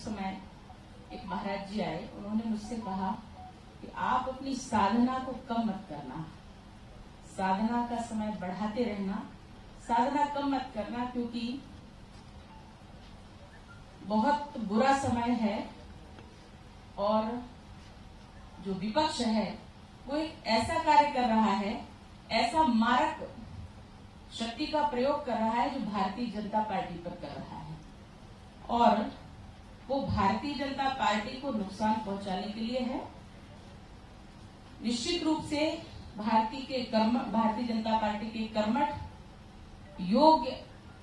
समय एक महाराज जी आए, उन्होंने मुझसे कहा कि आप अपनी साधना को कम मत करना, साधना का समय बढ़ाते रहना, साधना कम मत करना, क्योंकि बहुत बुरा समय है और जो विपक्ष है वो एक ऐसा कार्य कर रहा है, ऐसा मारक शक्ति का प्रयोग कर रहा है जो भारतीय जनता पार्टी पर कर रहा है और वो भारतीय जनता पार्टी को नुकसान पहुंचाने के लिए है। निश्चित रूप से भारतीय जनता पार्टी के कर्मठ, योग्य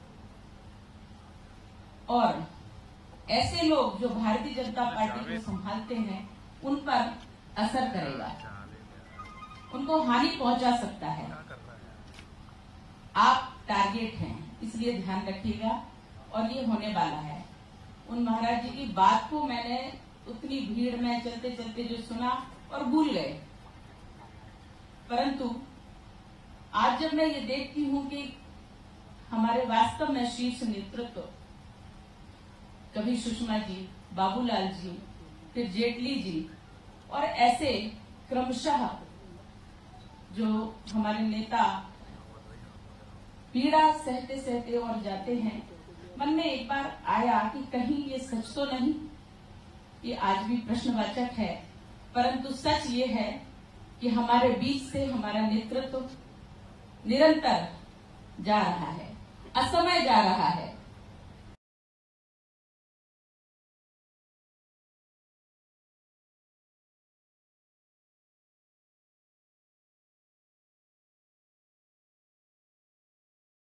और ऐसे लोग जो भारतीय जनता पार्टी को संभालते हैं उन पर असर करेगा, उनको हानि पहुंचा सकता है। आप टारगेट हैं, इसलिए ध्यान रखिएगा और ये होने वाला है। उन महाराज जी की बात को मैंने उतनी भीड़ में चलते चलते जो सुना और भूल गए, परंतु आज जब मैं ये देखती हूं कि हमारे वास्तव में शीर्ष नेतृत्व, कभी सुषमा जी, बाबूलाल जी, फिर जेटली जी और ऐसे क्रमशः जो हमारे नेता पीड़ा सहते सहते और जाते हैं, मन में एक बार आया कि कहीं ये सच तो नहीं। ये आज भी प्रश्नवाचक है, परंतु सच ये है कि हमारे बीच से हमारा नेतृत्व निरंतर जा रहा है, असमय जा रहा है।